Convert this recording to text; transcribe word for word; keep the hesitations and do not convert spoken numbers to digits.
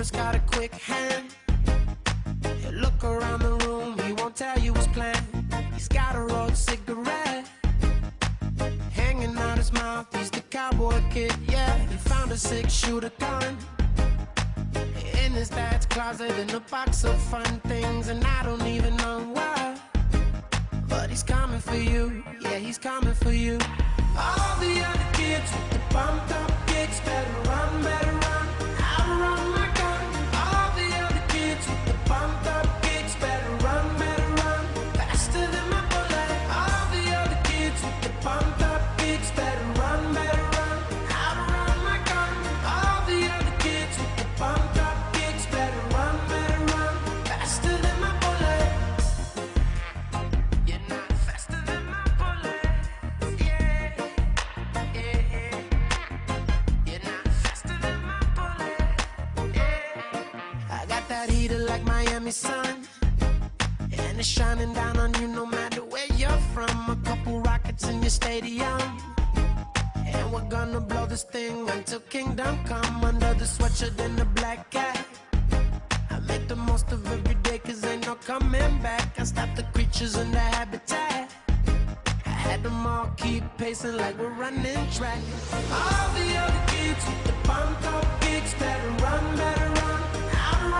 always got a quick hand. He'll look around the room, he won't tell you his plan. He's got a rolled cigarette hanging out his mouth, he's the cowboy kid, yeah. He found a six-shooter gun in his dad's closet in a box of fun things, and I don't even know why. But he's coming for you, yeah, he's coming for you. All the other kids with the bumped up kicks better run, better run. I'll run my gun. All the other kids with the bumped up kicks better run, better run. Faster than my bullet. All the other kids with the bumped up kicks better run, better run. I'll run my gun. All the other kids with the bumped up kicks better run, better run. Faster than my bullet. You're not faster than my bullet. Yeah, yeah, yeah. You're not faster than my bullet. Yeah. I got that heater like Miami sun, and it's shining down on you no matter where you're from. A couple rockets in your stadium, and we're gonna blow this thing until kingdom come. Under the sweatshirt and the black cat, I make the most of every day, cause ain't no coming back. I stop the creatures in their habitat. I had them all keep pacing like we're running track. All the other kids with the pumped up kicks better run, better run.